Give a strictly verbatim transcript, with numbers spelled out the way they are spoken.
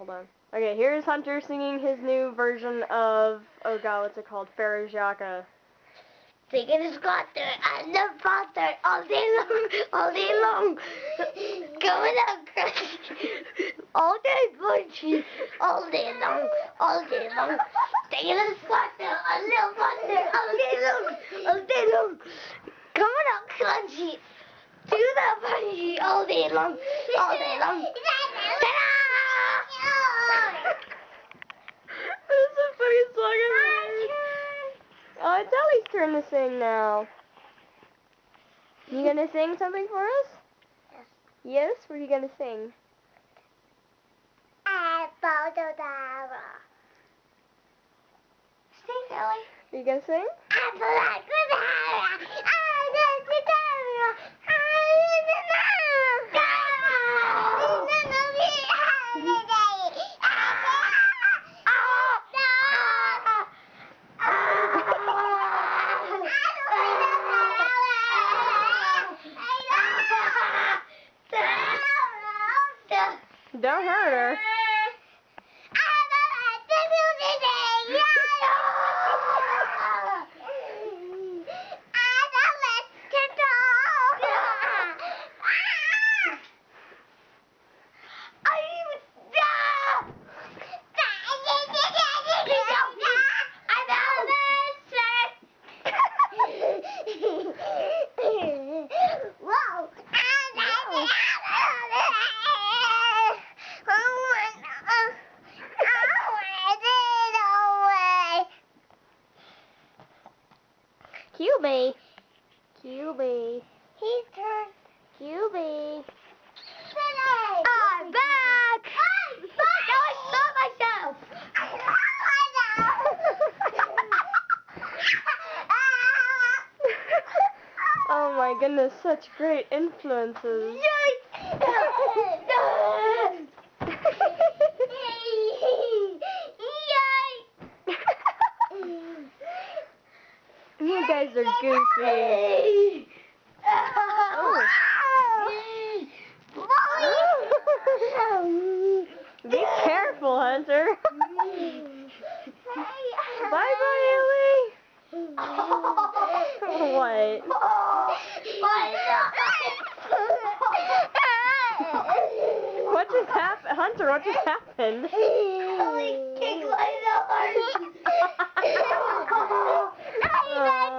Hold on. Okay, here's Hunter singing his new version of, oh god, what's it called? Farajaka. Singing his squatter and the father all day long, all day long. Going out crazy. All day punchy, all day long, all day long. Singing his squatter and the father all day long, all day long. Coming out crunchy. Do the punchy all day long, all day long. This is the funniest song I've heard. Oh, it's Ellie's turn to sing now. You gonna sing something for us? Yes. Yes? What are you gonna sing? Sing, Ellie. Are you gonna sing? Don't hurt her. Cutie. Cutie. His turn. Cutie. I'm back! I'm back! Now I saw myself! Oh my goodness, such great influences. You guys are goofy. Oh. Be careful, Hunter. Bye bye, Ellie. What? What just happened? Hunter, what just happened? Ellie kicked my nose.